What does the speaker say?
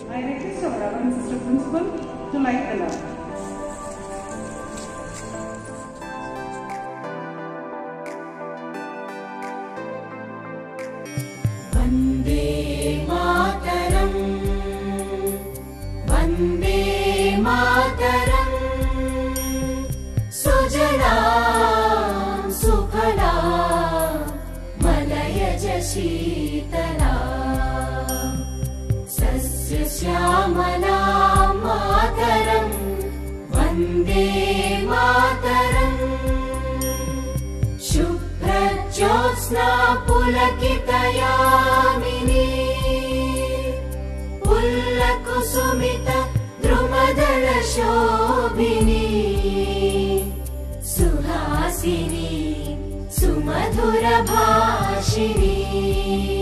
I request our Reverend Sister Principal to light the lamp. Vande Mataram, Vande Mataram, Sujalam Sukhalam Malayaj Sheetalam Sasya Syamalam Mataram, Vande Mataram, Jyotsna Pulakitayamini, Pullakusumita Drumadala Shobhini, Suhasini Sumadhura Bhashini.